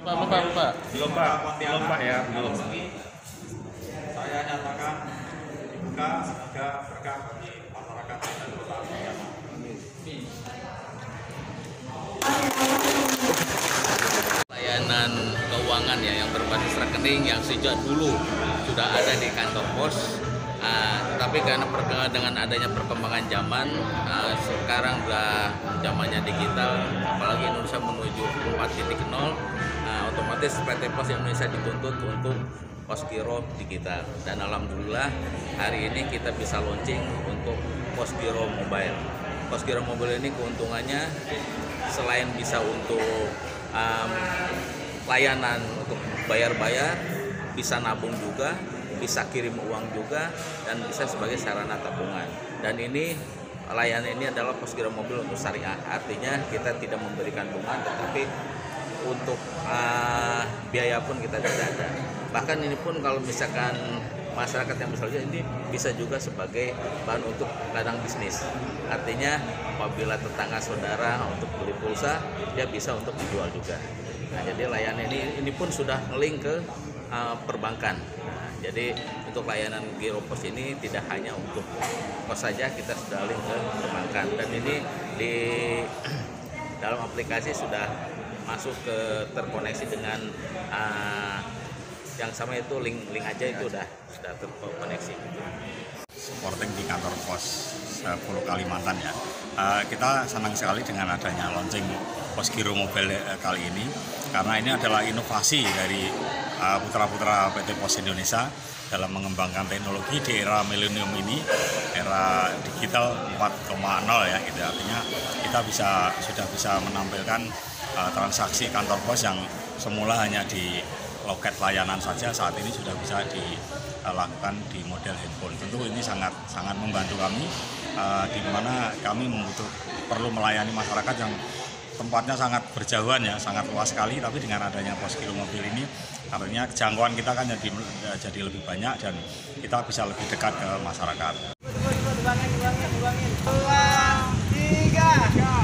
Pak. Belum Pak, belum Pak ya, belum. Saya nyatakan dibuka semoga berkah bagi masyarakat dan kota Pontianak. Layanan keuangan ya yang berbasis rekening yang sejak dulu sudah ada di kantor pos. Tapi karena dengan adanya perkembangan zaman, sekarang udah zamannya digital, apalagi Indonesia menuju 4.0, otomatis PT Pos Indonesia dituntut untuk Posgiro digital. Dan alhamdulillah hari ini kita bisa launching untuk Posgiro Mobile. Posgiro Mobile ini keuntungannya selain bisa untuk layanan untuk bayar-bayar, bisa nabung juga, bisa kirim uang juga, dan bisa sebagai sarana tabungan. Dan ini layanan ini adalah Posgiro Mobile untuk syariah, artinya kita tidak memberikan bunga, tetapi untuk biaya pun kita tidak ada. Bahkan ini pun kalau misalkan masyarakat yang besar ini bisa juga sebagai bahan untuk ladang bisnis. Artinya apabila tetangga saudara untuk beli pulsa, dia bisa untuk dijual juga. Nah, jadi layanan ini pun sudah nge-link ke perbankan. Nah, jadi untuk layanan Giro Pos ini tidak hanya untuk pos saja, kita sudah link ke perbankan. Dan ini di dalam aplikasi sudah masuk ke terkoneksi dengan yang sama, itu link aja itu sudah terkoneksi. Supporting di kantor pos 10 Kalimantan ya. Kita senang sekali dengan adanya launching Posgiro Mobile kali ini, karena ini adalah inovasi dari putra-putra PT Pos Indonesia dalam mengembangkan teknologi di era milenium ini, era digital 4.0 ya gitu. Artinya kita sudah bisa menampilkan transaksi kantor pos yang semula hanya di loket layanan saja, saat ini sudah bisa dilakukan di model handphone. Tentu ini sangat membantu kami, di mana kami perlu melayani masyarakat yang tempatnya sangat berjauhan ya, sangat luas sekali. Tapi dengan adanya Posgiro Mobile ini, artinya jangkauan kita kan jadi lebih banyak dan kita bisa lebih dekat ke masyarakat. 2, 3.